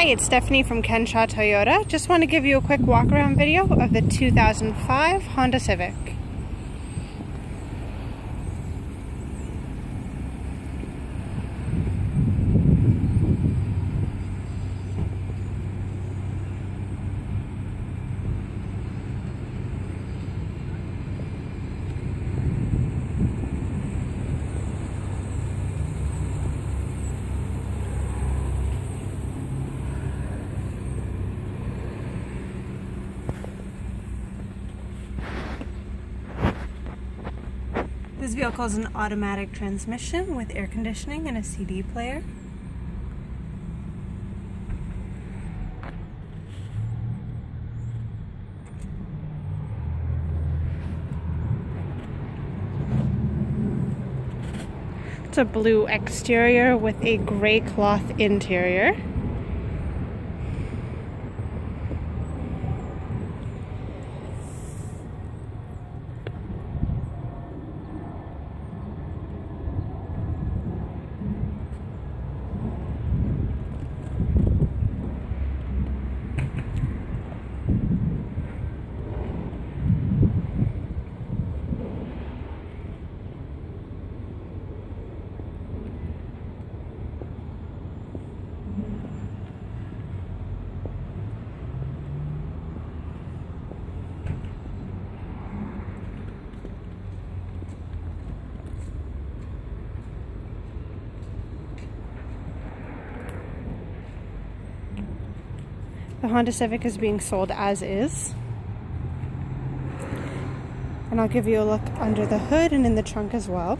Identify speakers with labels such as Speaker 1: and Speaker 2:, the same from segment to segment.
Speaker 1: Hi, it's Stephanie from Kenshaw Toyota. Just want to give you a quick walk around video of the 2005 Honda Civic. This vehicle is an automatic transmission with air conditioning and a CD player. It's a blue exterior with a gray cloth interior. The Honda Civic is being sold as is. And I'll give you a look under the hood and in the trunk as well.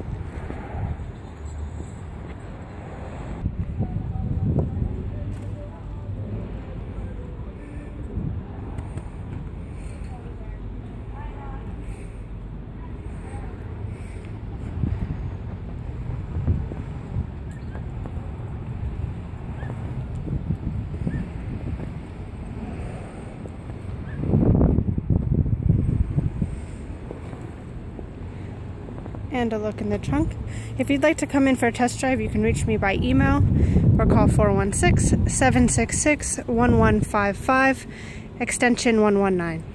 Speaker 1: And a look in the trunk. If you'd like to come in for a test drive, you can reach me by email or call 416-766-1155, extension 119.